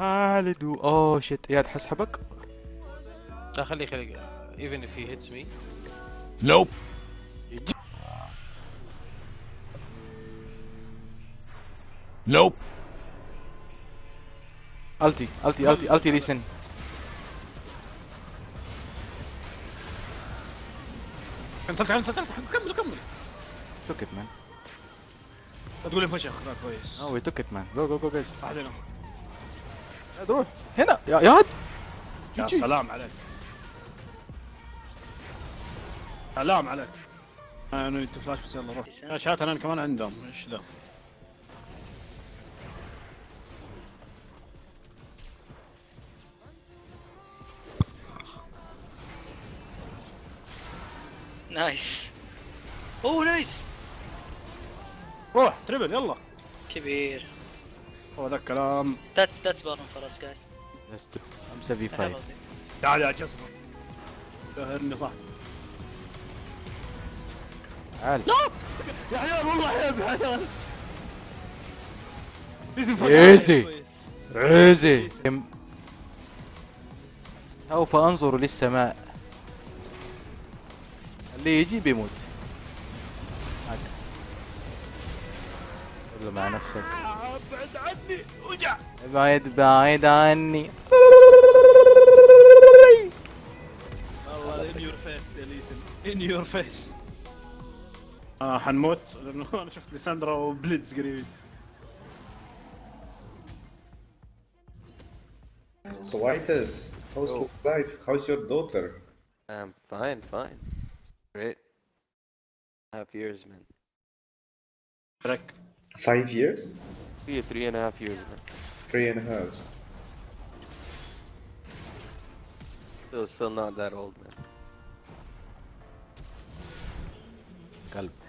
خالد اوه شت اياد حسحبك. لا خليه even if he hits me. Nope. Nope. التي ليسن. كمل. توك ات مان. لا تقول لي فشخ. لا كويس. اوه توك ات مان. جو جايز. بعدين روح هنا يا اياد. يا سلام عليك. سلام عليك. انا انت فلاش بس يلا روح. فلاشات انا كمان عندهم ايش ذا. نايس. اوه نايس. روح تريبل يلا. كبير. هو ذا الكلام. That's bottom خلاص guys. Let's do 5v5. تعال يا جسم. دهرني صح. تعال. لا يا عيال والله عيب يا عيال. ايزي سوف انظر للسماء. اللي يجي بيموت. قول مع نفسك ابعد عني وجع. بعيد عني. والله in your face يا ليسن in your face. حنموت لانه انا شفت ليساندرا وبليدز قريبين. So Whitus, how's life? How's your daughter? Fine. Great. 3.5 years, man. 5 years? 3.5 years, man. 3.5. Still not that old, man. قلب